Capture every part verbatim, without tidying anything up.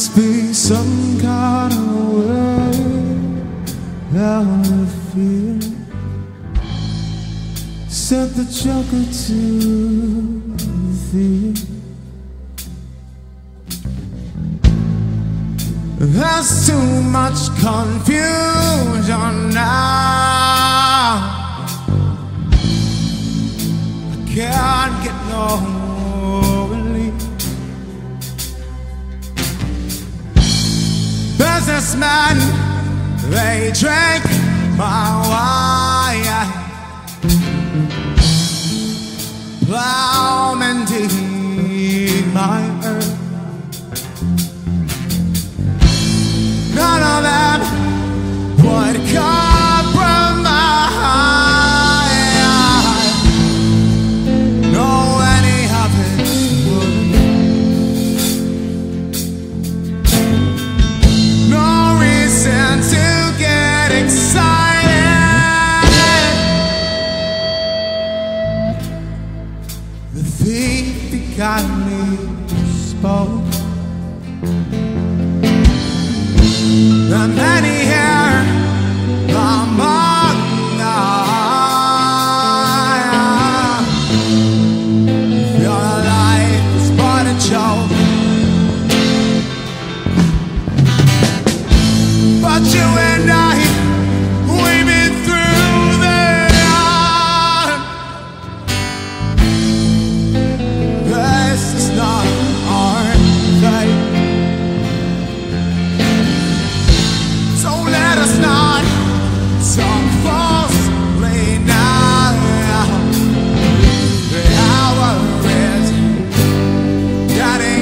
must be some kind of way out of fear. Sent the joker to the thief. There's too much confusion now. I can't get no relief. Businessmen, they drank my wine. Plowmen dig my earth. None of them would compromise. No, any of it would. No reason to get excited. The thief that got me spoke. The many here among us. Your life is but a joke, but you and I, we've been through that. This is not our fate. Let us not talk falsely now. The hour is getting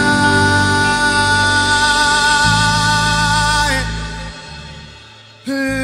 light.